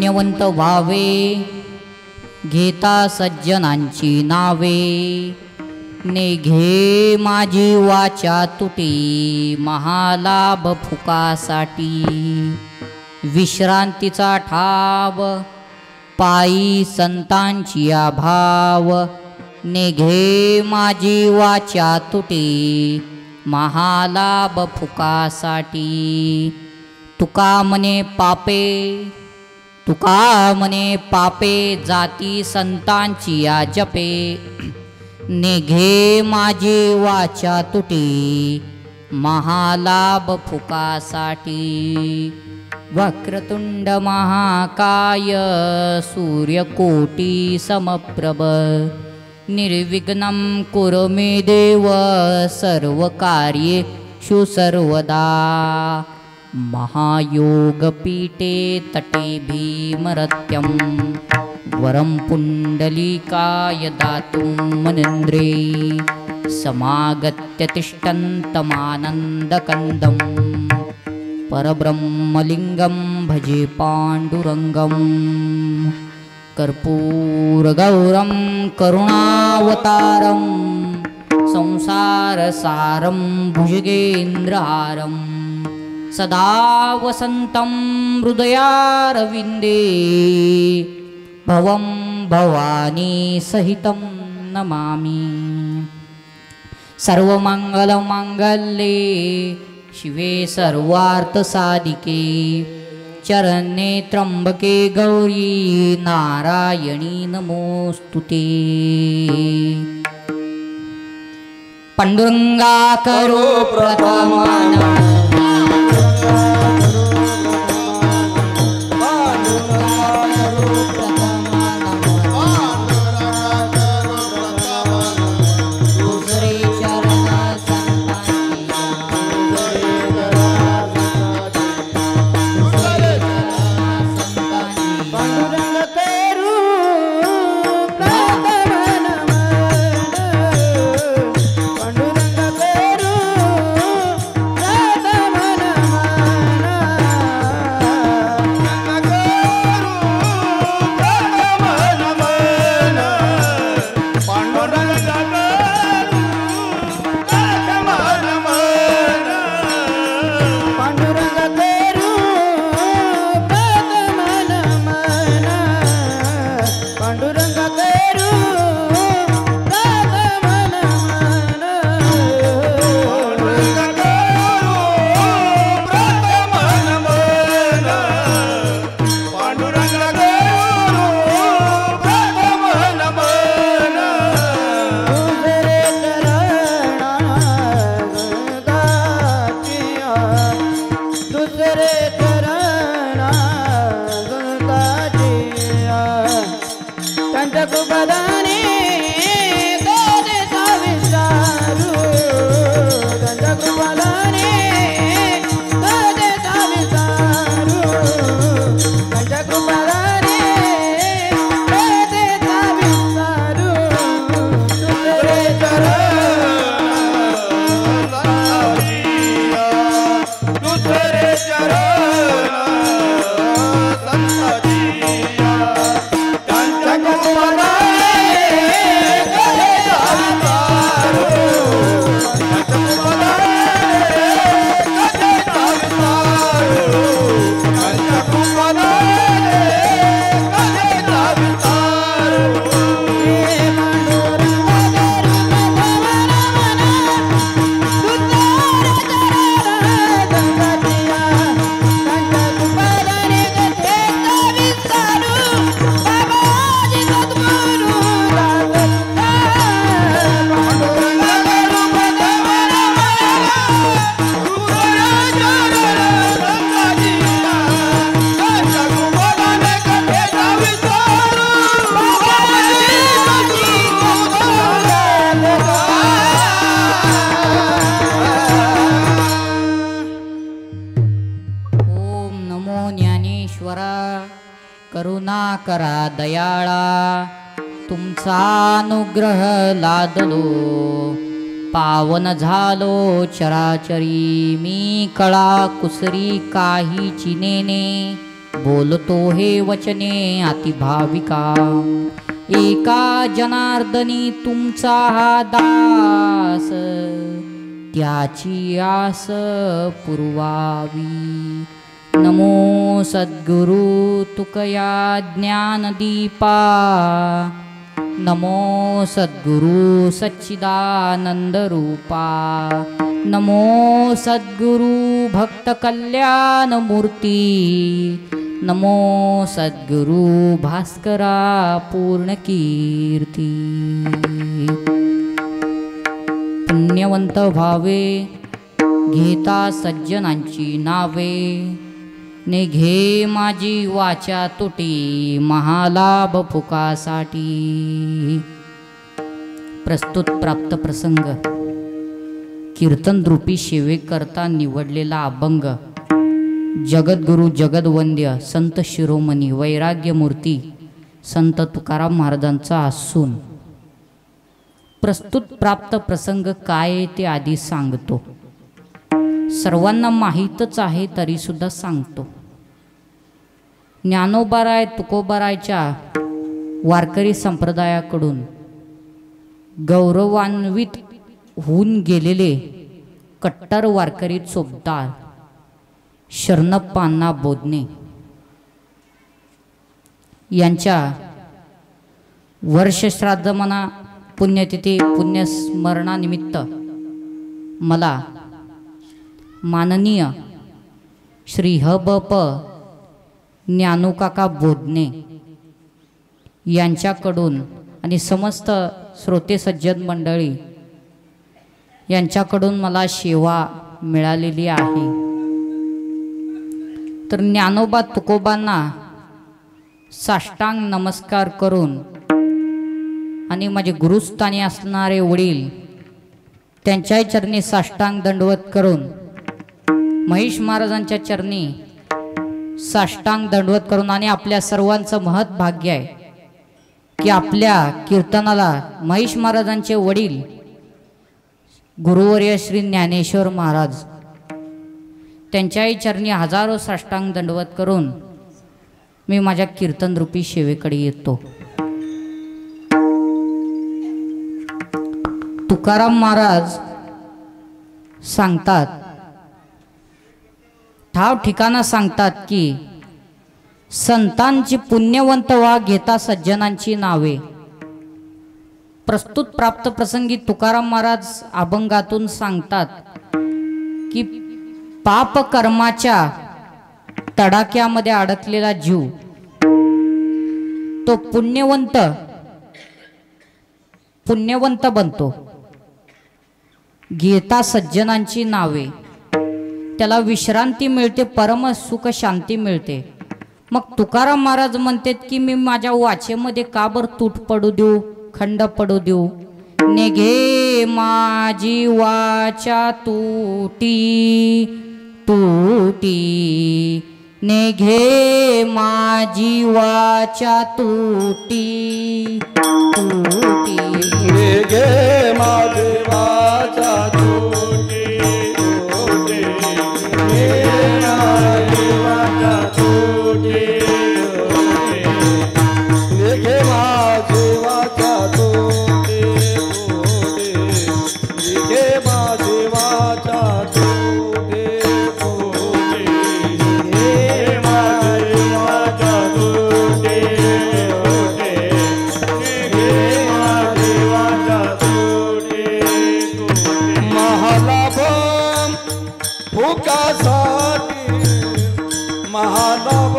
पुण्यवंत व्हावे, घेता सज्जनांची नावे, नेघे माझी वाचा तुटी, महालाभ फुकासाठी, विश्रांतीचा ठाव, पायी संतांची भाव, नेघे माझी वाचा तुटी, महालाभ फुकासाठी, तुका मने पापे, तुका मने पापे, जाती संतांची या जपे, नेघे माझी वाचा तुटी, महालाभ फुकासाठी, वक्रतुंड महाकाय, सूर्यकोटी समप्रभ, निर्विघ्नं कुरु मे देव, सर्वकार्येषु सर्वदा, महायोगपीठे तटे भीमरत्यं, वरं पुण्डलीकाय दातुं मनीन्द्रे, समागत्य तिष्ठन्तमानन्दकन्दं, परब्रह्मलिङ्गं भजे पाण्डुरङ्गं, कर्पूरगौरं करुणावतारं, संसारसारं भुजगेन्द्रहारं, सदा वसन्तं हृदयारविन्दे, भवं भवानी सहितं नमामि। सर्वमङ्गलमाङ्गल्ये शिवे सर्वार्थसाधिके, चरणे त्र्यंबके गौरी, नारायणी नमोस्तुते। पांडुरंगा करो प्रथमान, करुणाकरा दयाळा, तुमचा अनुग्रह लादलो, पावन झालो चराचरी, मी कळा कुसरी काही चिनेने, बोलतो हे वचने अतिभाविका एका जनार्दनी तुमचा हा दास त्याची आस पुरवावी नमो सद्गुरु तुकया ज्ञानदीपा नमो सद्गुरु सच्चिदानंद रूपा नमो सद्गुरु भक्त कल्याण मूर्ती नमो सद्गुरु भास्करा पूर्ण कीर्ती पुण्यवंत व्हावे घेता सज्जनांची नावे ने घे माझी वाचा तुटी महालाभ फुकासाठी प्रस्तुत प्राप्त प्रसंग कीर्तन रूपी सेवेकरता निवडलेला अभंग जगद्गुरु जगदवंद्य संत शिरोमणी वैराग्यमूर्ती संत तुकाराम महाराजांचा असून प्रस्तुत प्राप्त प्रसंग काय ते आधी सांगतो. सर्वांना माहीतच आहे तरी सुद्धा सांगतो. ज्ञानोबाराय तुकोबारायच्या वारकरी संप्रदायाकडून गौरवान्वित होऊन गेलेले कट्टर वारकरी चोपदार शरणप्पा अण्णा बोधने यांच्या वर्षश्राद्ध म्हणा पुण्यतिथी पुण्यस्मरणानिमित्त मला माननीय श्री ह.ब.प. ज्ञानूकाका बोधने यांच्याकडून आणि समस्त श्रोते सज्जन मंडळी यांच्याकडून मला सेवा मिळालेली आहे. तर ज्ञानोबा तुकोबांना साष्टांग नमस्कार करून आणि माझे गुरुस्थानी असणारे वडील त्यांच्याही चरणी साष्टांग दंडवत करून महेश महाराजांच्या चरणी साष्टांग दंडवत करून आणि आपल्या सर्वांचं महत् भाग्य आहे की आपल्या कीर्तनाला महेश महाराजांचे वडील गुरुवर्य श्री ज्ञानेश्वर महाराज त्यांच्याही चरणी हजारो साष्टांग दंडवत करून मी माझ्या कीर्तन रूपी सेवेकडे येतो. तुकाराम महाराज सांगतात ठाव ठिकाणा सांगतात की संतांची पुण्यवंत व्हा घेता सज्जनांची नावे. प्रस्तुत प्राप्त प्रसंगी तुकाराम महाराज अभंगातून सांगतात की पाप कर्माच्या तडाख्यामध्ये अडकलेला जीव तो पुण्यवंत बनतो घेता सज्जनांची नावे. त्याला विश्रांती मिळते परम सुख शांती मिळते. मग तुकाराम महाराज म्हणतात की मी माझ्या वाचेमध्ये का बर तूट पडू देऊ खंड पडू देऊ नेघे माझी वाचा तुटी तुटी नेघे माझी वाचा तुटी तुटी नेघे माझी वाचा तुटी तुटी नेघे वाचा तुटी नेघे माझी वाचा तुटी तुटी नेघे माझी वाचा तुटी महालाभ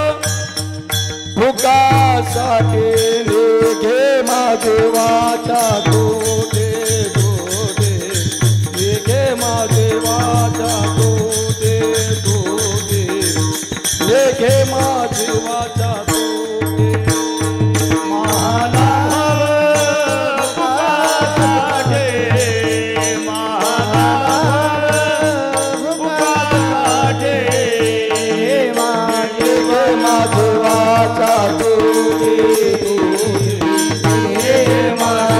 भुकासाठी नेघे माझे वाचा तुटे तुटे नेघे माझे वाचा तुटे तुटे नेघे माझे वाचा तुटे महालाभ भुकासाठी माझे वाचा तुटे तुटे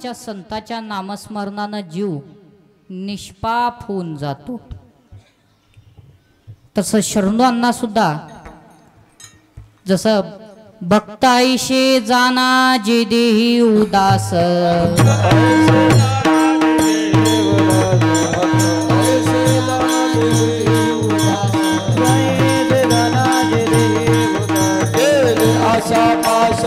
ज्ञानाच्या संताच्या नामस्मरणानं जीव निष्पाप होऊन जातो. तसं शरणूंना सुद्धा जसं भक्त आईशे जाना जे देही उदास, आशा पाश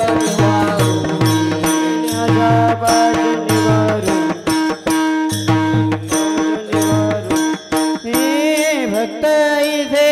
भक्त इथे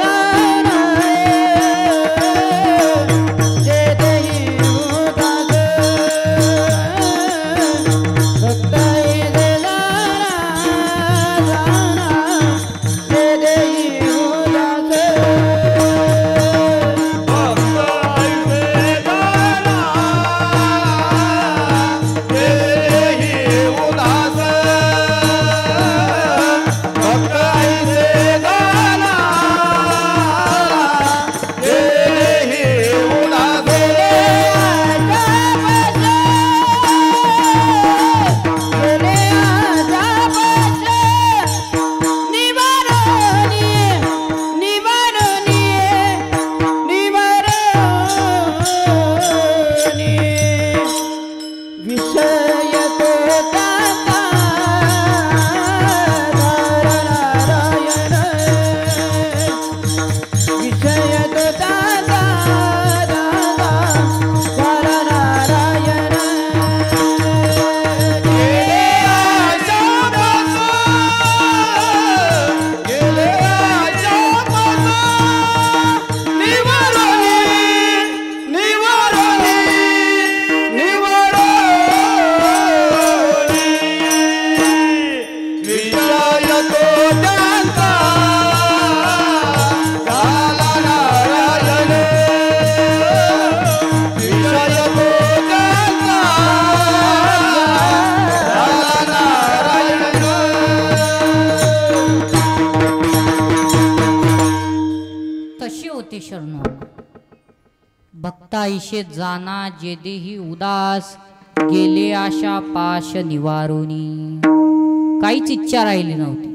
भक्ताईशे जाना जे देही उदास, गेले आशा पाश निवारुनी. काहीच इच्छा राहिली नव्हती.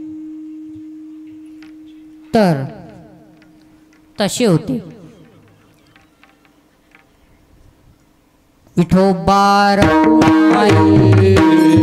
तर तसे होते विठोबा रखुमाई.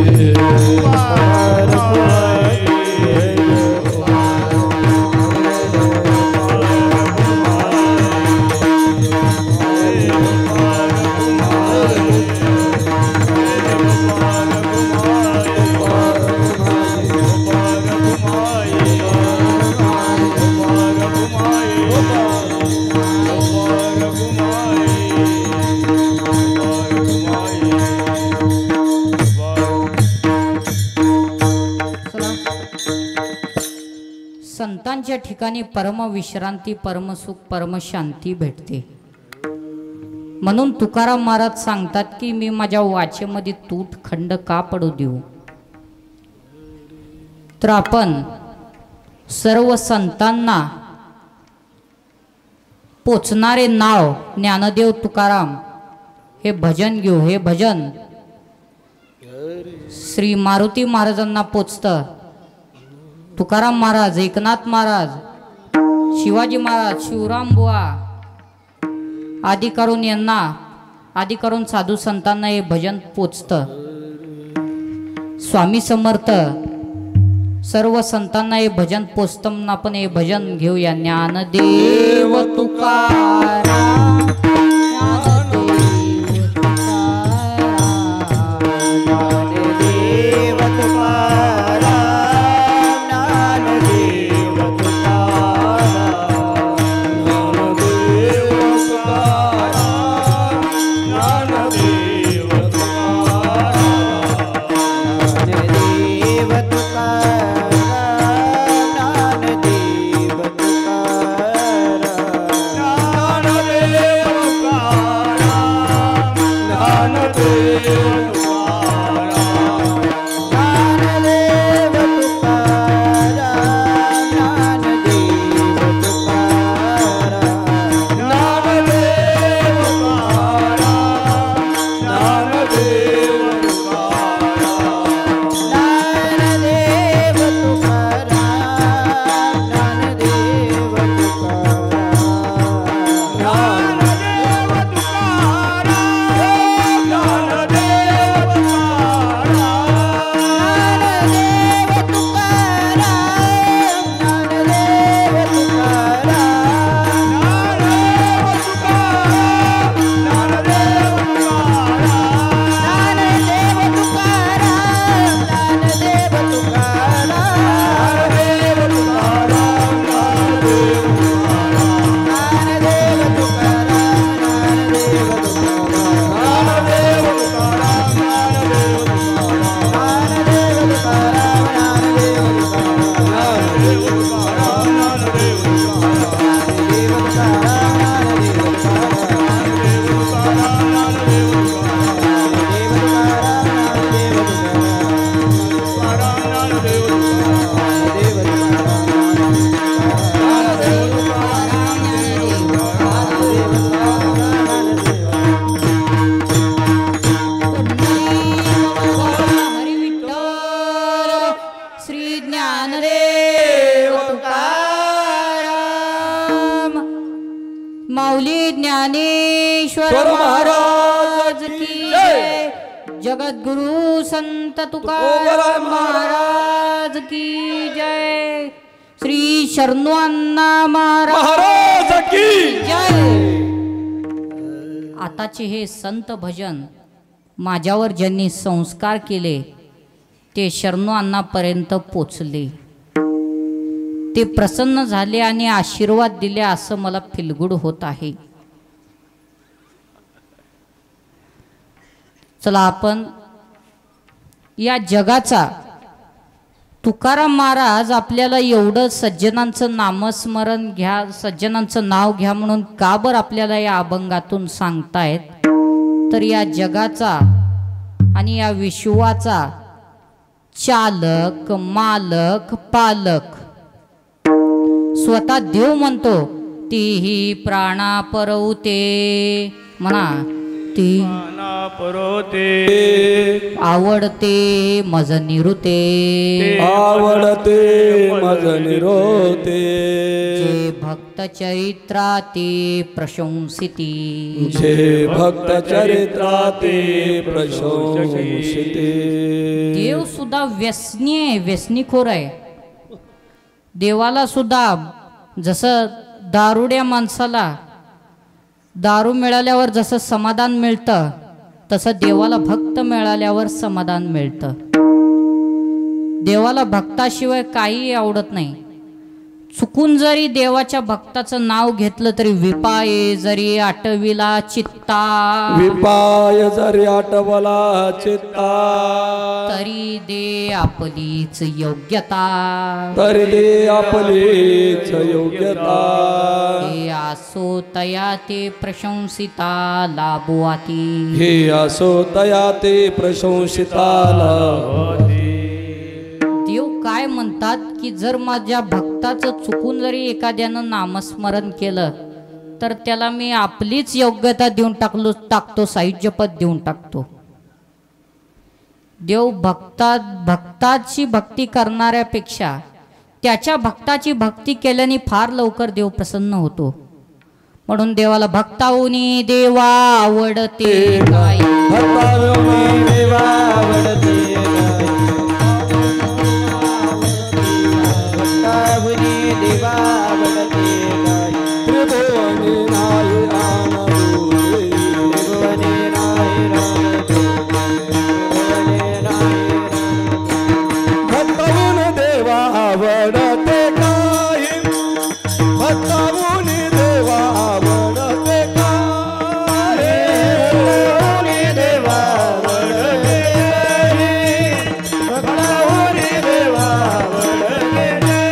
संतांच्या ठिकाणी परमविश्रांती, परमसुख, परमशांती भेटते. म्हणून तुकाराम महाराज सांगतात की मी माझ्या वाचेमध्ये तूट खंड का पडू देऊ. तर आपण सर्व संतांना पोचणारे नाव ज्ञानदेव तुकाराम हे भजन घेऊ. हे भजन श्री मारुती महाराजांना पोचतं. तुकाराम महाराज, एकनाथ महाराज, शिवाजी महाराज, शिवराम बुवा आदी करून यांना, आदी करून साधू संतांना हे भजन पोचतं. स्वामी समर्थ सर्व संतांना हे भजन पोचतं. आपण हे भजन घेऊया. ज्ञानदेव तुकाराम, ज्ञानदेव ज्ञानदेव तुकाराम माऊली ज्ञानेश्वर महाराज की जय जगद्गुरु संत तुकाराम महाराज की जय श्री शरणू अण्णा महाराज की जय। आताचे हे संत भजन माझ्यावर ज्यांनी संस्कार केले ते शरणू अण्णापर्यंत पोचले, ते प्रसन्न झाले आणि आशीर्वाद दिले असं मला फिलगुड होत आहे। चला आपण या जगाचा तुकाराम महाराज आपल्याला एवढं सज्जनांचं नामस्मरण घ्या, सज्जनांचं नाव घ्या म्हणून का बरं आपल्याला या अभंगातून सांगतायत, तर या जगाचा आणि या विश्वाचा चालक मालक पालक स्वतः देव म्हणतो, तीही प्राणा परवते म्हणा, ती परोते आवडते मज निरुते, आवडते मज निरोते, जे भक्त चरित्राते प्रशंसिती, जे भक्त चरित्राते प्रशंसिते। देव सुद्धा व्यसनी आहे, व्यसनीखोर आहे। देवाला सुद्धा जसं दारुड्या माणसाला दारू मिळाल्यावर जसं समाधान मिळतं तसं देवाला भक्त मिळाल्यावर समाधान मिळतं। देवाला भक्ताशिवाय काही आवडत नाही। चुकून जरी देवाच्या भक्ताचं नाव घेतलं तरी विपाये जरी आटविला चित्ता, विपाय जरी आटवला चित्ता, तरी दे आपलीच योग्यता, तरी दे आपलीच योग्यता, हे असो तया ते प्रशंसिता लाभवाती, हे असो तया ते प्रशंसिताला। देव काय म्हणतात की जर माझ्या भक्ताचं चुकून जरी एखाद्यानं नामस्मरण केलं तर त्याला मी आपलीच योग्यता देऊन टाकतो, साहित्यपद देऊन टाकतो। देव भक्ताची भक्ती करणाऱ्यापेक्षा त्याच्या भक्ताची भक्ती केल्याने फार लवकर देव प्रसन्न होतो। म्हणून देवाला भक्ताहुनी देवा आवडते काय, भक्ताहुनी देवा आवडते देवा आवडते काय, त्रिभुवनी नाही आनंदे, त्रिभुवनी नाही भक्ताहुनी देवा आवडते काय, भक्ताहुनी देवा आवडते काय, देवा आवडते भक्ताहुनी देवा आवडते,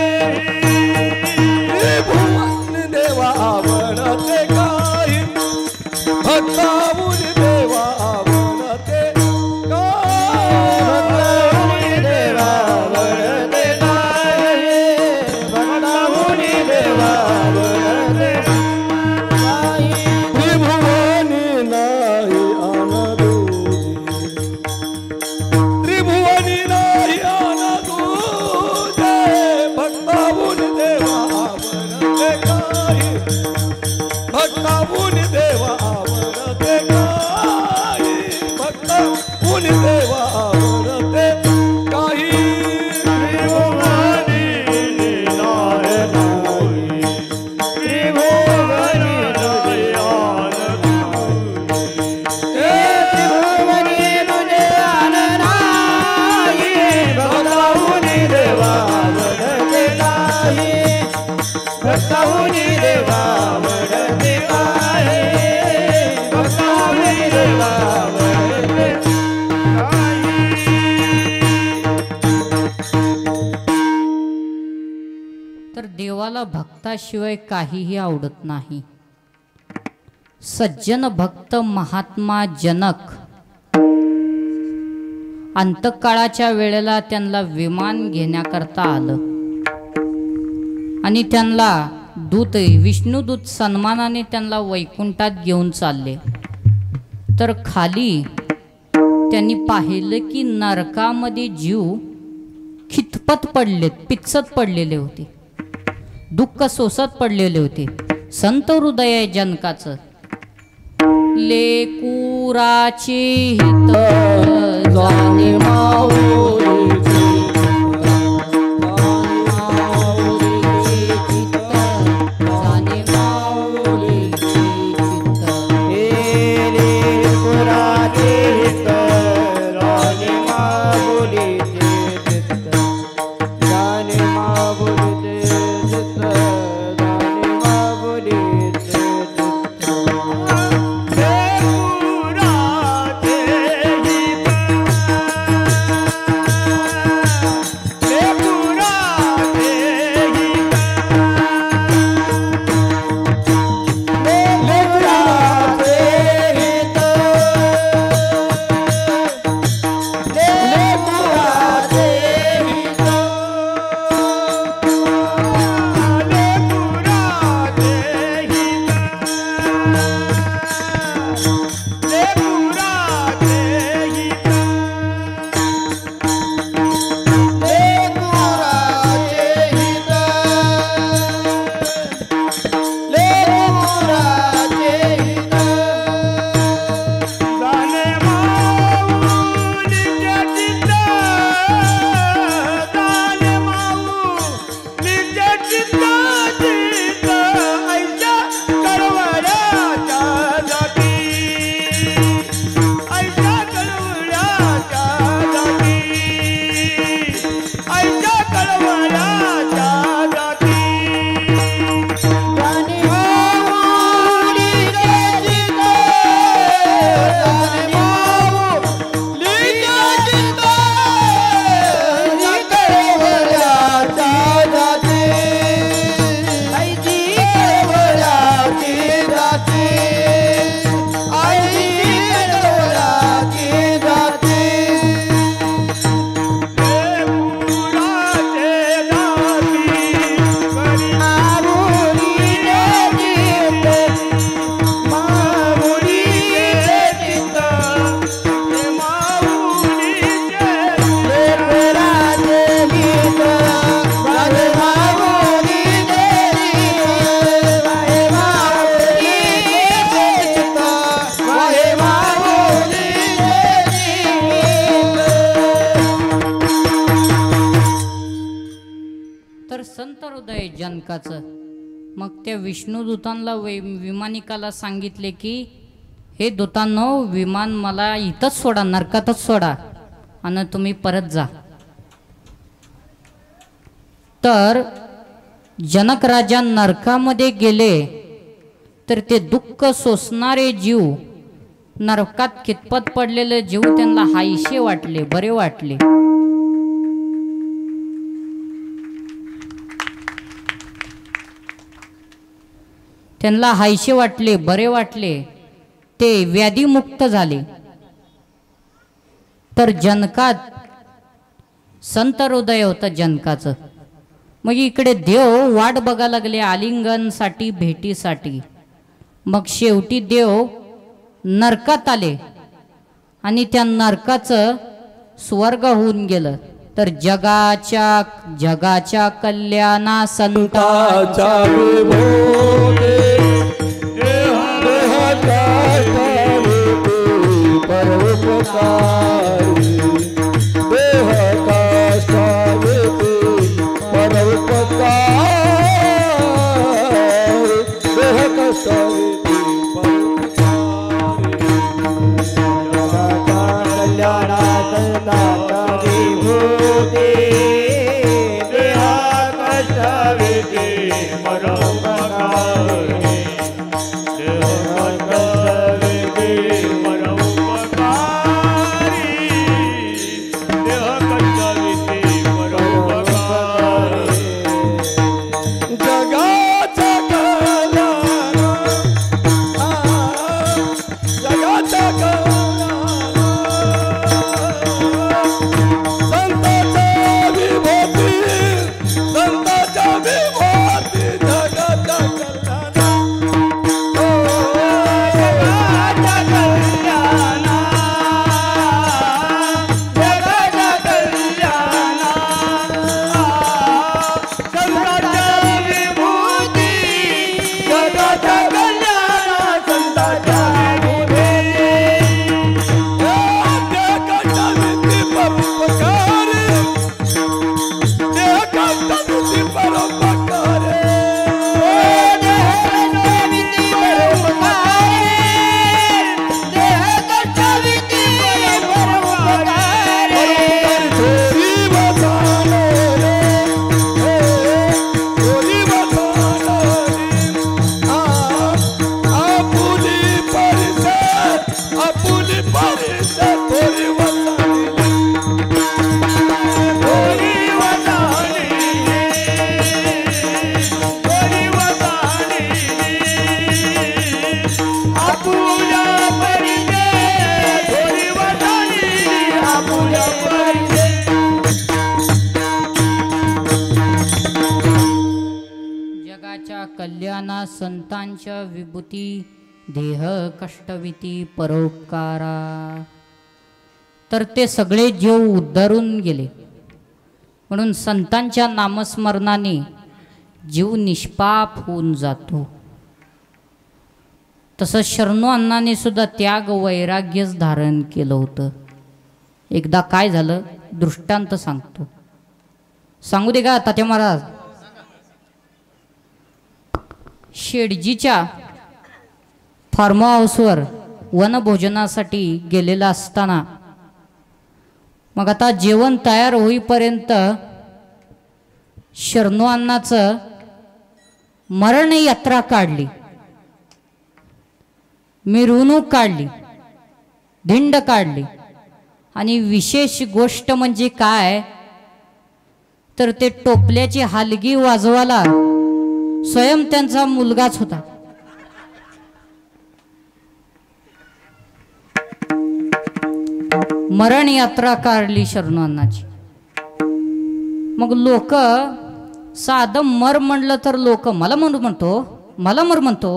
त्रिभुवनी देवा आवडते काय, भक्ताहुनी देवा आवडते भक्ताहुनी देवा आवडते काय, भक्ताहुनी देवा आवडते काय, त्रिभुवनी नाही आनंदे, त्रिभुवनी नाही आनंदे, भक्ताहुनी देवा आवडते काय, भक्ताहुनी देवा आवडते काय, भक्ताहुनी देवा आवडते काही, त्रिभुवनी नाही त्रिभुवनी नाही हे त्रिभुवनी तुझे आनंदाई, भक्ताहुनी देवा आवडते नाही, भक्ताहुनी देवा आवडते काय, भक्ताहुनी देवा आवडते काय। तर देवाला भक्ताशिवाय काहीही आवडत नाही। सज्जन भक्त महात्मा जनक अंतकाळाच्या वेळेला त्यांना विमान घेण्याकरता आलं आणि त्यांना विष्णुदूत सन्मानाने त्यांना वैकुंठात घेऊन चालले। तर खाली त्यांनी पाहिलं की नरकामध्ये जीव खितपत पडलेत, पिचत पडलेले होते, दुःख सोसत पडलेले होते. संत हृदय आहे जनकाचं. लेकुराचे हित जाणे माऊलीचे, जाणे माऊलीचे चित्त. हे लेकुराचे हित जाणे माऊलीचे चित्त, जाणे माऊलीचे चित्त, जाणे माऊलीचे चित्त. संत हृदय जनकाचं. मग त्या विष्णुदूतांना विमानिकाला सांगितले की हे दूतांनो, विमान मला इथंच सोडा, नरकातच सोडा आणि तुम्ही परत जा. तर जनक राजा नरकामध्ये गेले तर ते दुःख सोसणारे जीव, नरकात कितपत पडलेले जीव त्यांना हायसे वाटले, बरे वाटले. त्यांना हायसे वाटले, बरे वाटले, ते व्याधीमुक्त झाले. तर जनकात संत हृदय होतं जनकाचं. मग इकडे देव वाट बघा लागले आलिंगनसाठी, भेटीसाठी. मग शेवटी देव नरकात आले आणि त्या नरकाचं स्वर्ग होऊन गेलं. तर जगाच्या कल्याणा संतांच्या विभूती देहाच्या विभूती परोपकारी, देह कष्टाविती परोपकारी, देह कष्टाविती देहा कष्टाविती परोपकारी. कल्याणा संतांच्या विभूती देह कष्टविती परोपकारा, तर ते सगळे जीव उद्धारून गेले. म्हणून संतांच्या नामस्मरणाने जीव निष्पाप होऊन जातो. तसं शरणू अण्णांनी सुद्धा त्याग वैराग्यच धारण केलं होतं. एकदा काय झालं दृष्टांत सांगतो. सांगू दे का तात्या महाराज? शेडजीच्या फार्म हाऊसवर वनभोजनासाठी गेलेला असताना मग आता जेवण तयार होईपर्यंत शरणू अण्णाचं मरण यात्रा काढली, मिरवणूक काढली, धिंड काढली. आणि विशेष गोष्ट म्हणजे काय तर ते टोपल्याची हलगी वाजवायला स्वयं त्यांचा मुलगाच होता. मरण यात्रा काढली शरणू अण्णाची. मग लोक साधं मर म्हणलं तर लोक मला मर म्हणतो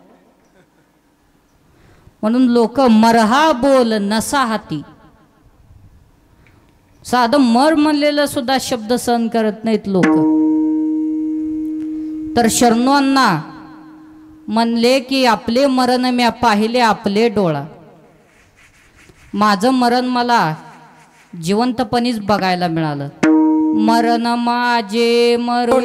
म्हणून लोक मरहा बोल नसा हाती, साधं मर म्हणलेलं सुद्धा शब्द सहन करत नाहीत लोक. तर शरणू अण्णा म्हणले की आपले मरण म्या पाहिले आपले डोळा, माझं मरण मला जिवंतपणीच बघायला मिळालं. मरण माझे मरून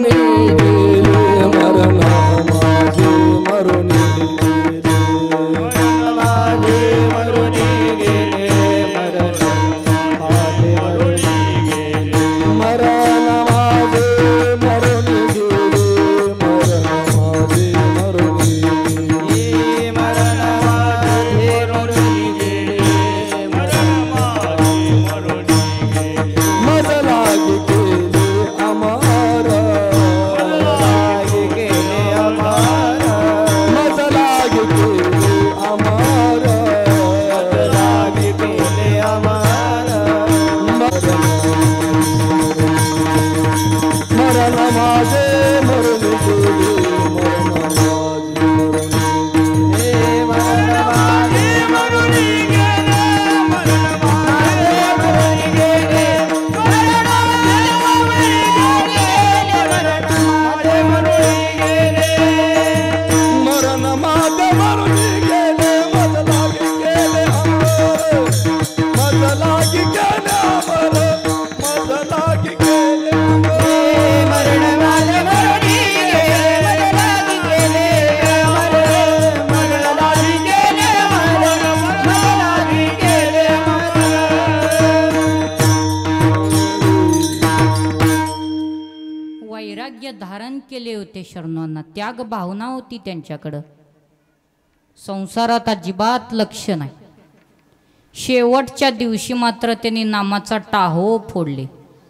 वैराग्य धारण केले होते शरणू अण्णा. त्याग भावना होती त्यांच्याकडं. संसारात अजिबात लक्ष नाही. शेवटच्या दिवशी मात्र त्यांनी नामाचा टाहो फोडले.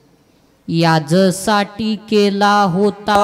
याजसाठी केला होता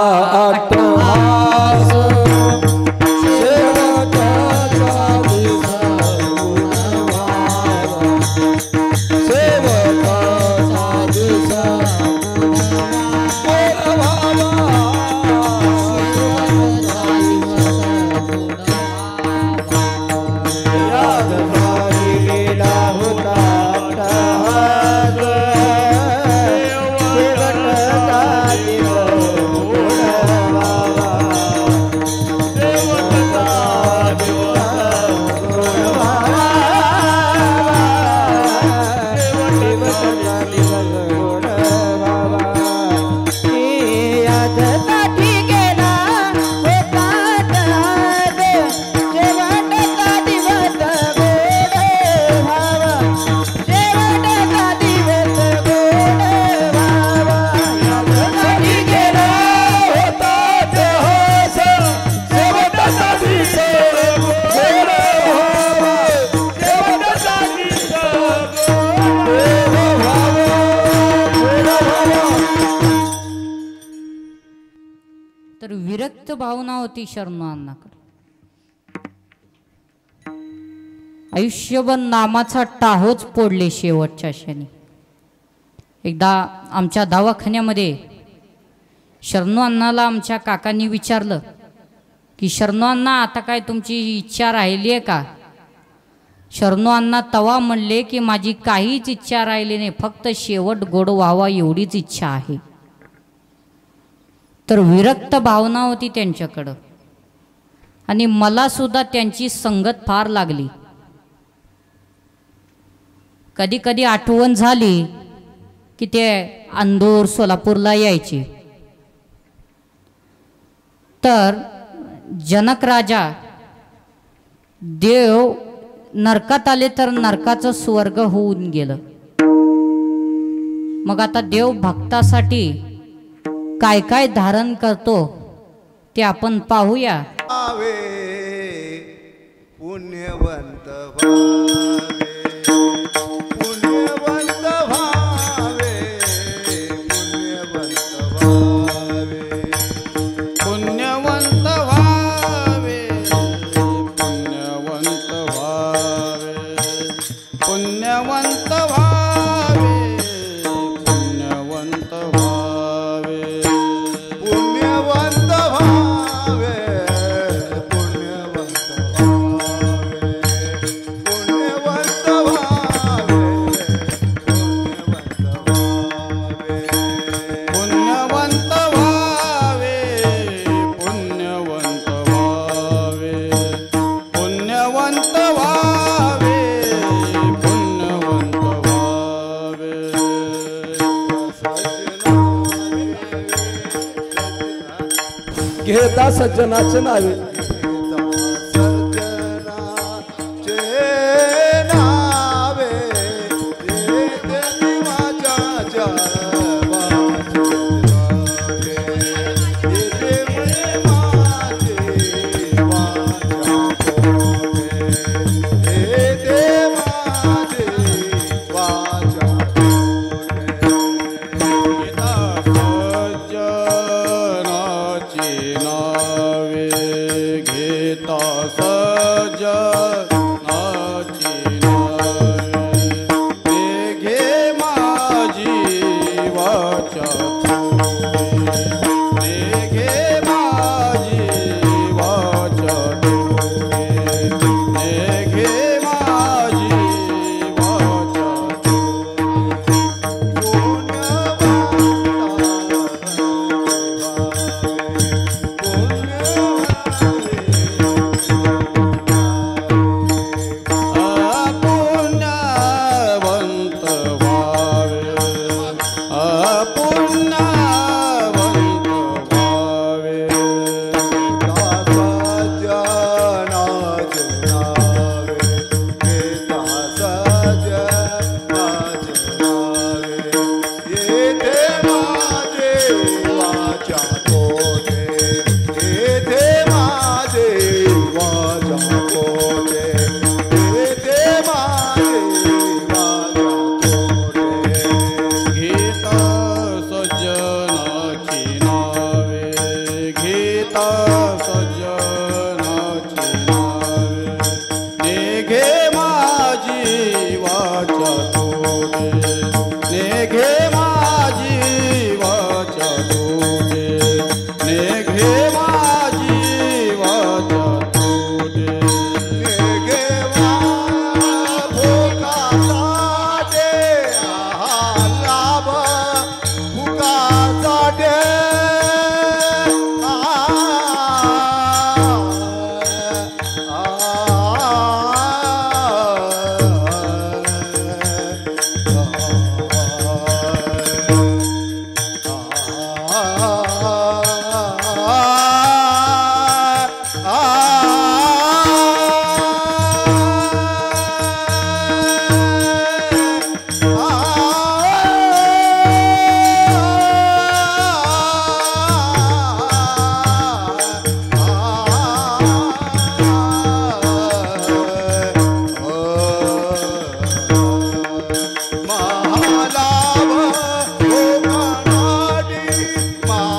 तर विरक्त भावना होती शरणू अण्णाकडे. आयुष्यभर नामाचा टाहोच फोडले शेवटच्या क्षणी. एकदा आमच्या दवाखान्यामध्ये शरणू अण्णाला आमच्या काकांनी विचारलं की शरणू अण्णा आता काय तुमची इच्छा राहिली आहे का? शरणू अण्णा तवा म्हणले की माझी काहीच इच्छा राहिली नाही, फक्त शेवट गोड व्हावा एवढीच इच्छा आहे. तर विरक्त भावना होती त्यांच्याकडं आणि मला सुद्धा त्यांची संगत फार लागली. कधी कधी आठवण झाली की ते अंदूर सोलापूरला यायचे. तर जनक राजा देव नरकात आले तर नरकाचं स्वर्ग होऊन गेलं. मग आता देव भक्तासाठी काय काय धारण करतो ते आपण पाहूया. पुण्यवंत भावे, पुण्यवंत भावे, पुण्यवंत भावे, पुण्यवंत भावे, पुण्यवंत भावे, पुण्यवंत भावे, पुण्यवंत भावे, पुण्यवंत घेता सज्जनाचे नावे महालाभ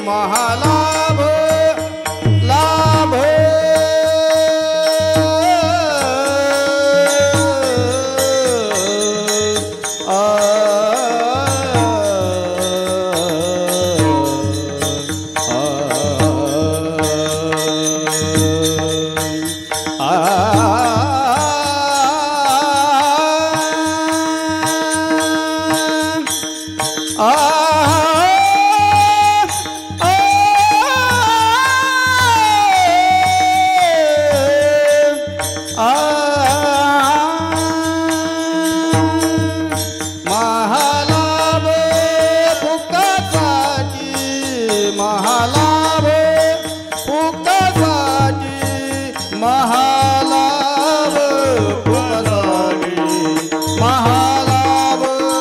महालाभ लाभ महालाभ फुकटाची महालाभ फुकटाची महालाभ फुकटाची महालाभ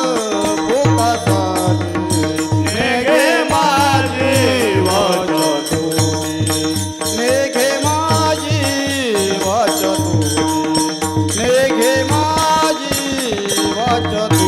फुकटाची नेघे माझी वाचतुनी नेघे माझी वाचतुनी नेघे माझी वाचतुनी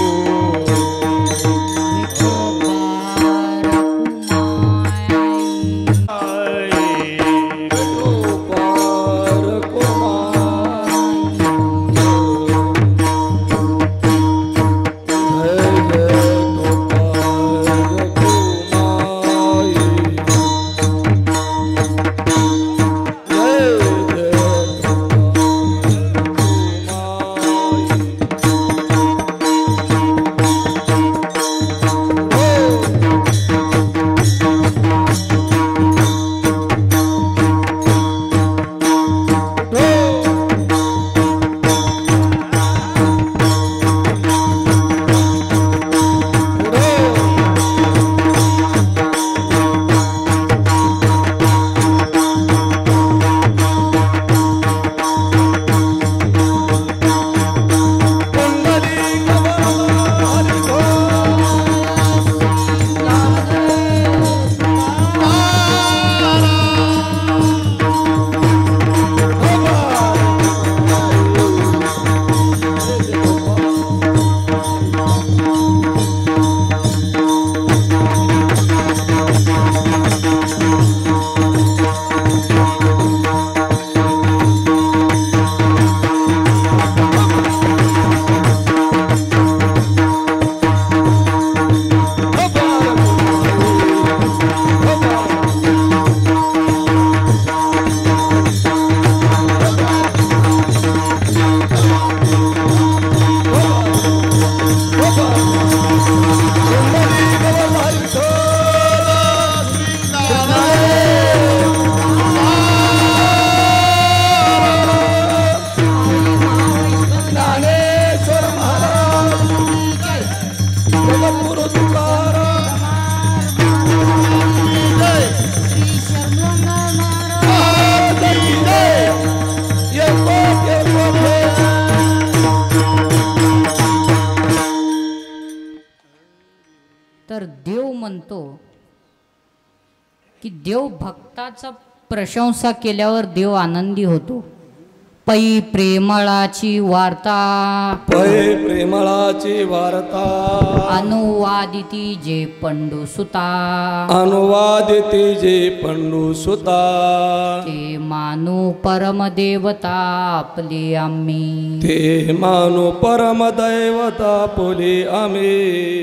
तर देव म्हणतो की देव भक्ताचा प्रशंसा केल्यावर देव आनंदी होतो. पै प्रेमळाची वार्ता पै प्रेमळाची वार्ता अनुवादिती जे पंडुसुता अनुवादिती जे पंडुसुता ते मानू परमदेवता आपली आम्ही ते मानू परमदैवता पुली आम्ही.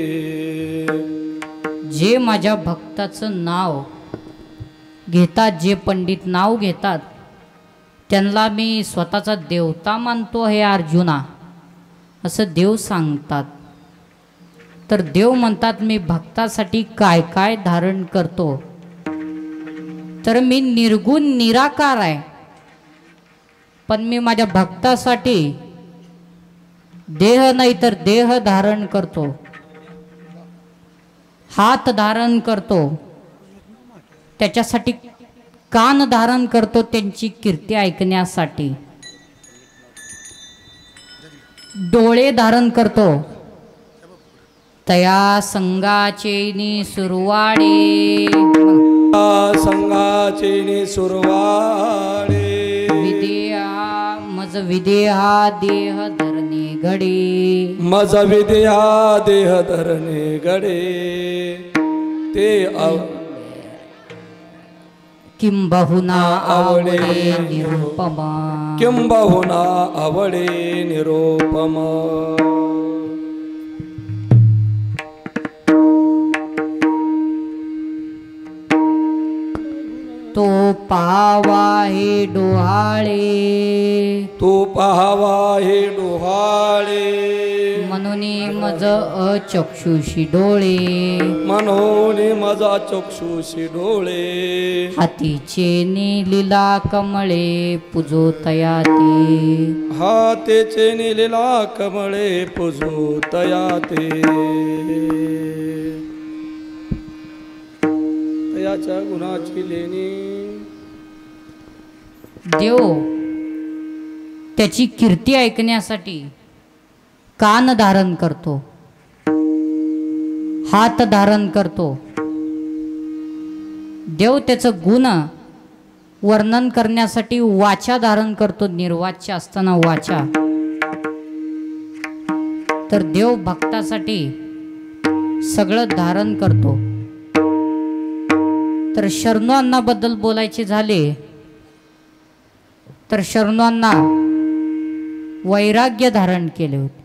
जे माझ्या भक्ताचं नाव घेतात जे पंडित नाव घेतात त्यांना मी स्वतःचा देवता मानतो हे अर्जुना असं देव सांगतात. तर देव म्हणतात मी भक्तासाठी काय काय धारण करतो. तर मी निर्गुण निराकार आहे पण मी माझ्या भक्तासाठी देह नाही तर देह धारण करतो. हात धारण करतो त्याच्यासाठी कान धारण करतो त्यांची कीर्ती ऐकण्यासाठी. डोळे धारण करतो तया संगाचेनी सुरवाडे संगाचेनी सुरवाडे विदेहा मज विदेहा देह धरणे घडे मज विदेहा देह धरणे घडे. ते किंबहुना आवडे निरुपमा किंबहुना आवडे निरुपमा तो पावा हे डोहाळे तू पाहावा हे डोहाळे म्हणून मज अचक्षुषी डोळे मनोनी माझा चक्षुषी डोळे हातीचे लीला कमळे पूजो तयाते हातेचे निलीला कमळे पूजो तयाते तयाच्या गुणाची लेणी देव त्याची कीर्ती ऐकण्यासाठी कान धारण करतो, हात धारण करतो. देव त्याचं गुण वर्णन करण्यासाठी वाचा धारण करतो, निर्वाच्य असताना वाचा. तर देव भक्तासाठी सगळं धारण करतो. तर शरणू अण्णाबद्दल बोलायचे झाले तर शरणू अण्णा वैराग्य धारण केले होते.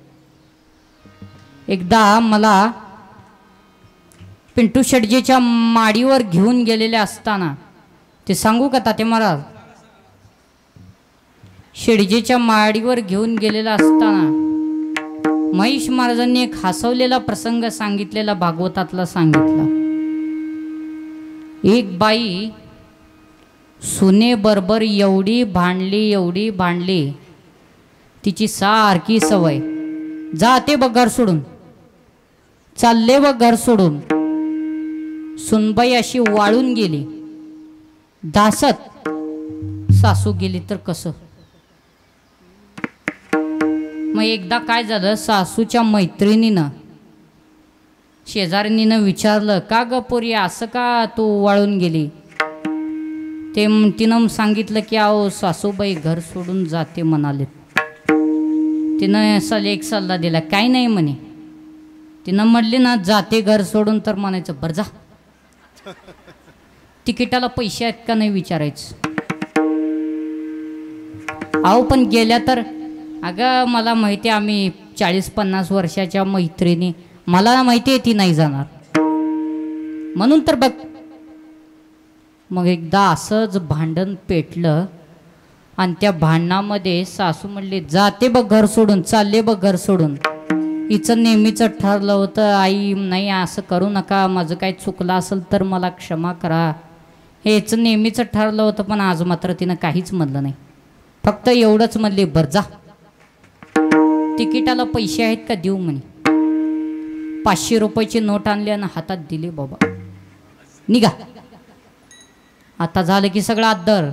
एकदा मला पिंटू शेटजीच्या माडीवर घेऊन गेलेले असताना, ते सांगू का ताते महाराज? शेटजीच्या माडीवर घेऊन गेलेला असताना महेश महाराजांनी एक हसवलेला प्रसंग सांगितलेला, भागवतातला सांगितला. एक बाई सुने बरोबर एवढी भांडली, तिची सारखी सवय, जाते बघ घर सोडून, चालले बघ घर सोडून. सुनबाई अशी वाळून गेली, दासत सासू गेली तर कसं? मग एकदा काय झालं, सासूच्या मैत्रिणीनं शेजारीनं विचारलं, का ग पोरी असं का तू वाळून गेली? ते तिनं सांगितलं की अहो सासूबाई घर सोडून जाते म्हणाले. तिनं एक सल्ला दिला, काही नाही म्हणे. तिनं म्हणली ना जाते घर सोडून, तर म्हणायचं बरं जा, तिकिटाला पैसे आहेत का नाही विचारायचं. अहो पण गेल्या तर, अगं मला माहिती आहे आम्ही 40-50 वर्षाच्या मैत्रिणी, मला माहिती आहे ती नाही जाणार म्हणून तर बघ. मग एकदा असंच भांडण पेटलं आणि त्या भांडणामध्ये सासू म्हणली, जाते बघ घर सोडून, चालले बघ घर सोडून. हिचं नेहमीचं ठरलं होतं, आई नाही असं करू नका, माझं काही चुकलं असेल तर मला क्षमा करा, हे हिचं नेहमीचं ठरलं होतं. पण आज मात्र तिनं काहीच म्हणलं नाही, फक्त एवढंच म्हणले, बरं जा, तिकिटाला पैसे आहेत का देऊ म्हणे. 500 रुपयाची नोट आणली आणि हातात दिली, बाबा निघा. आता झालं की सगळं अद्दर,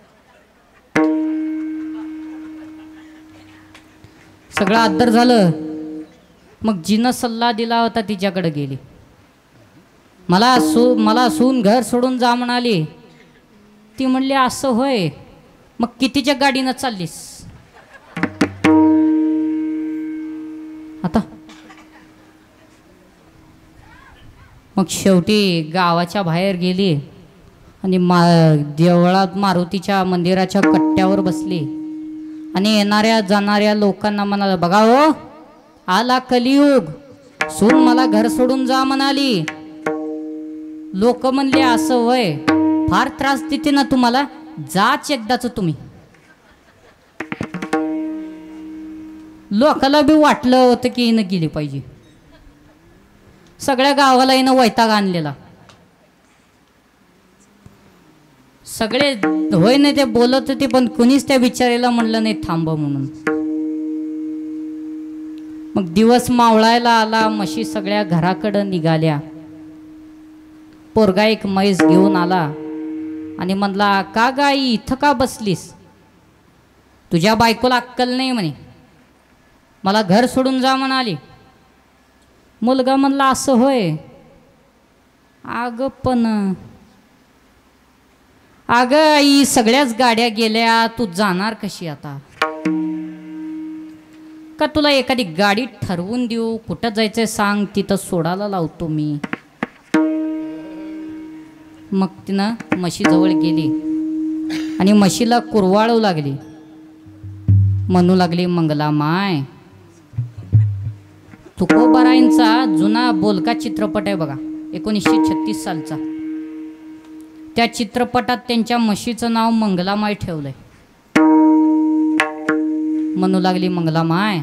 सगळं अद्दर झालं. मग जिनं सल्ला दिला होता तिच्याकडे गेली, मला सून घर सोडून जा म्हणाली. ती म्हणली असं होय, मग कितीच्या गाडीनं चाललीस? आता मग शेवटी गावाच्या बाहेर गेली आणि देवळात मारुतीच्या मंदिराच्या कट्ट्यावर बसली आणि येणाऱ्या जाणाऱ्या लोकांना म्हणाला, बघा हो, आला कलियुग, सून मला घर सोडून जा म्हणाली. लोक म्हणले असं वय, फार त्रास देते ना तुम्हाला, जाच एकदाच तुम्ही. लोकाला बी वाटलं होतं की हिनं गेली पाहिजे. सगळ्या गावाला हिनं वैताग आणलेला. सगळे होय नाही ते बोलत होते, पण कुणीच त्या विचारायला म्हणलं नाही थांब म्हणून. मग दिवस मावळायला आला, म्हशी सगळ्या घराकडं निघाल्या. पोरगा एक म्हैस घेऊन आला आणि म्हणला, का गाई इथं का बसलीस? तुझ्या बायकोला अक्कल नाही म्हणे, मला घर सोडून जा म्हणाली. मुलगा म्हणला असं होय, अगं पण अगं आई सगळ्याच गाड्या गेल्या, तू जाणार कशी आता? का तुला एखादी गाडी ठरवून देऊ, कुठं जायचंय सांग, तिथं सोडायला लावतो मी. मग तिनं म्हशीजवळ गेली आणि म्हशीला कुरवाळू लागली. म्हणू लागली, मंगला माय, तुकोबारायांचा जुना बोलका चित्रपट आहे बघा, 1936 सालचा. त्या चित्रपटात त्यांच्या म्हशीचं नाव मंगलामाय ठेवलंय. म्हणू लागली, मंगला माय,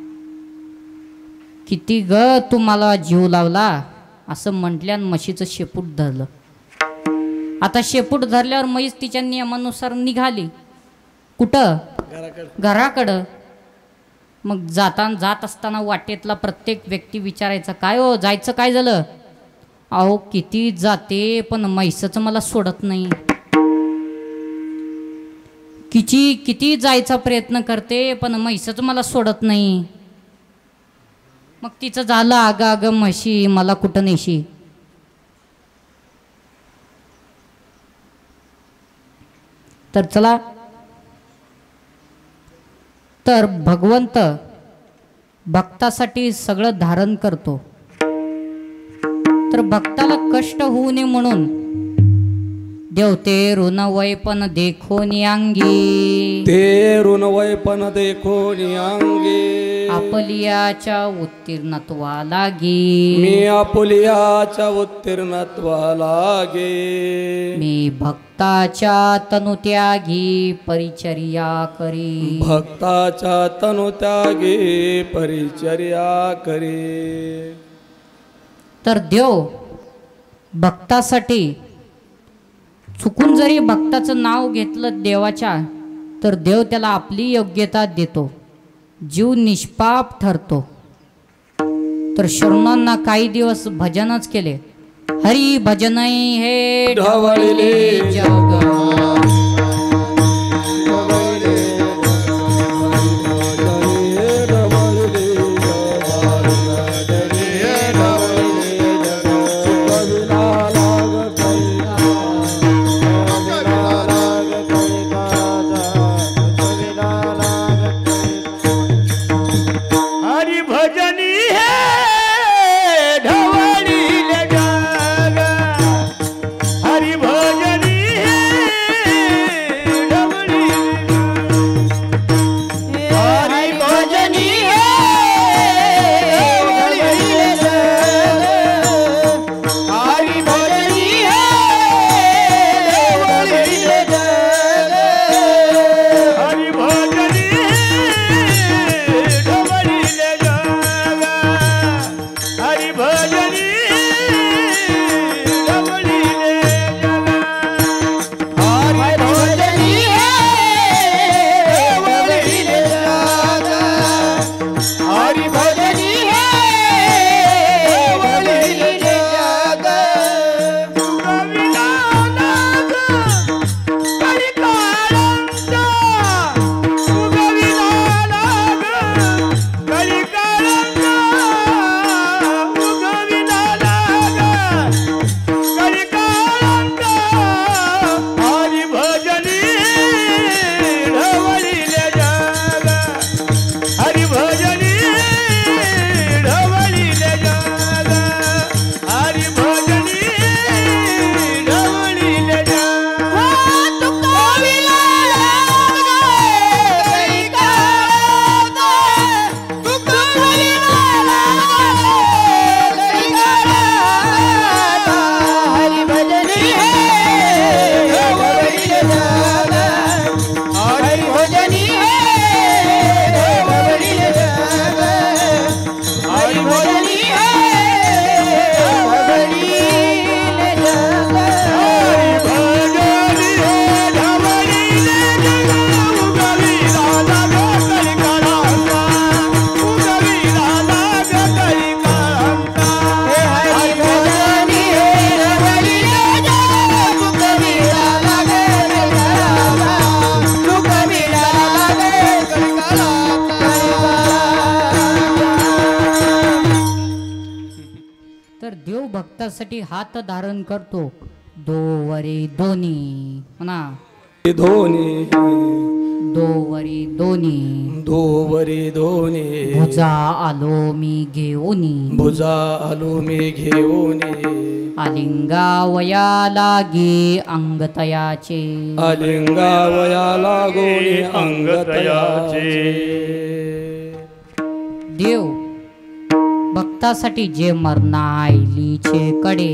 किती ग तू मला जीव लावला, असं म्हटल्यान म्हशीचं शेपूट धरलं. आता शेपूट धरल्यावर म्हैस तिच्या नियमानुसार निघाली. कुठं? घराकडं. मग जात असताना वाटेतला प्रत्येक व्यक्ती विचारायचा, काय हो, जायचं काय झालं? अहो किती जाते पण म्हैसचं मला सोडत नाही. किती जायचा प्रयत्न करते पण म्हैसच मला सोडत नाही. मग तिचं झालं, अगं म्हशी मला कुठं नेशी. तर चला, तर भगवंत भक्तासाठी सगळं धारण करतो. तर भक्ताला कष्ट होऊ नये म्हणून देवते ऋण वैपन देखोनी अंगी, ते ऋण वैपन देखोनी अंगी, आपलियाच्या उत्तीर्णत्वा लागी, मी आपुलियाच्या उत्तीर्णत्वा लागे, मी भक्ताच्या तनुत्यागी परिचर्या करी, भक्ताच्या तनुत्यागी परिचर्या करी. तर देव भक्तासाठी चुकून जरी भक्ताचं नाव घेतलं देवाच्या, तर देव त्याला आपली योग्यता देतो, जीव निष्पाप ठरतो. तर शरणांना काही दिवस भजनच केले. हरी भजनई हे ढवळले जग, भक्तासाठी हात धारण करतो दोवरे दोन्ही म्हणा दोन्ही दोवरी दोन्ही दोवरी दोन्ही भुजा आलो मी घेऊनी भुजा आलो मी घेऊन आलिंगा वया लागे अंगतयाचे आलिंगावया लागोनी अंगतयाचे देव भक्तासाठी जे मरणाईलीचे कडे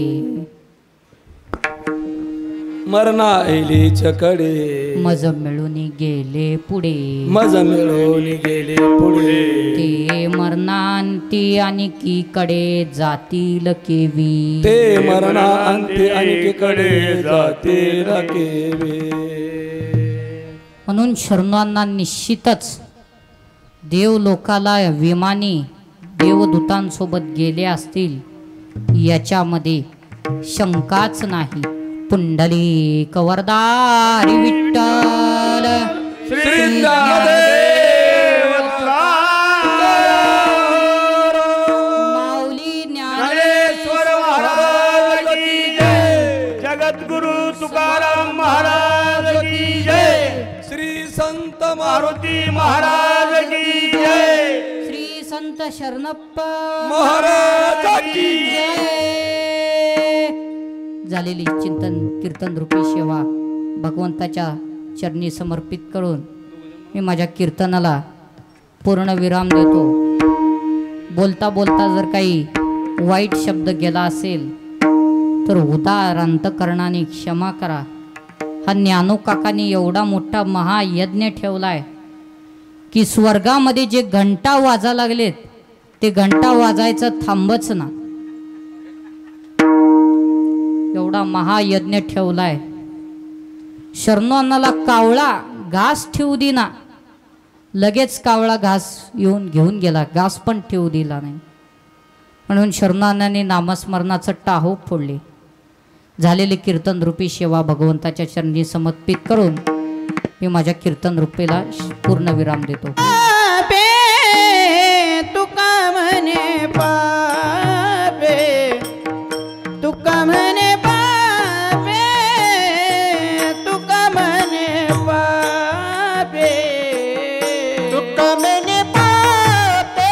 मरणाईलीच कडे मज मिळून गेले पुढे मज मिळून गेले पुढे ते मरणांती आणि की कडे जातील केवी ते मरणा अंती आणखीकडे जातील केवे. म्हणून शरणांना निश्चितच देव लोकाला विमानी देवदूतांसोबत गेले असतील याच्यामध्ये शंकाच नाही. पुंडली कवरदारी विठ्ठल श्री माऊली ज्ञानेश्वर महाराज की जय. जगद्गुरु तुकाराम महाराज की जय. श्री संत मारुती महाराज की जय. श्री संत शरणप्पा महाराज की जय. झालेली चिंतन कीर्तन रूपी सेवा भगवंताच्या चरणी समर्पित करून मी माझ्या कीर्तनाला पूर्ण विराम देतो. बोलता बोलता जर काही वाईट शब्द गेला असेल तर उदार अंतकरणाने क्षमा करा. हा ज्ञानू काकांनी एवढा मोठा महायज्ञ ठेवलाय की स्वर्गामध्ये जे घंटा वाजा लागलेत ते घंटा वाजायचं थांबच ना. एवढा महायज्ञ ठेवलाय. शरणोन्नाला कावळा घास ठेवू दिना, लगेच कावळा घास येऊन घेऊन गेला, घास पण ठेवू दिला नाही. म्हणून शरणोन्नाने नामस्मरणाचं टाहो फोडले. झालेली कीर्तन रूपी सेवा भगवंताच्या चरणी समर्पित करून मी माझ्या कीर्तन रूपेला पूर्ण विराम देतो. तुका म्हणे पापे तुका म्हणे पापे तुका म्हणे पापे तुका म्हणे पापे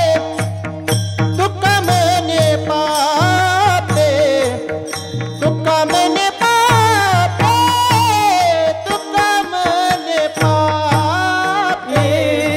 तुका म्हणे पापे तुका म्हणे पापे तुका म्हणे पापे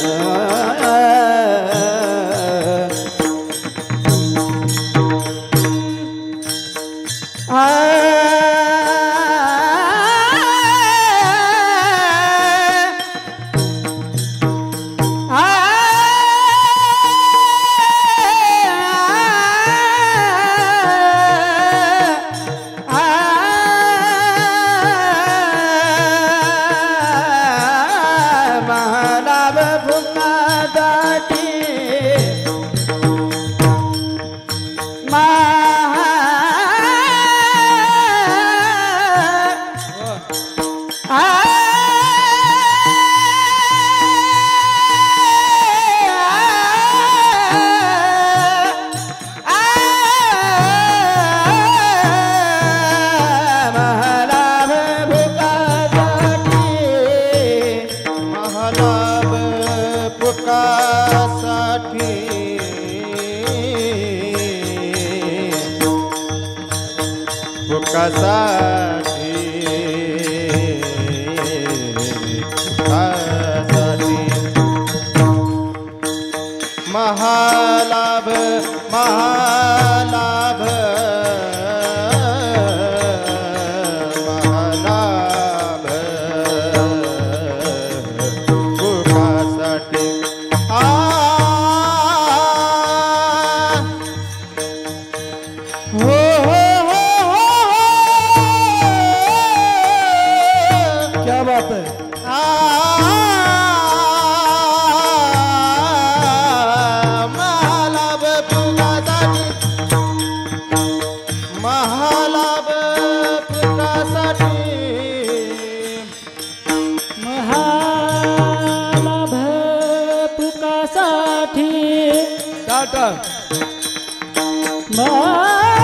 महालाभ महालाभ महालाभ सुखासाठी हो क्या बात है महालाभ पुत्रासाठी महालाभ पुकासाठी टाटा महा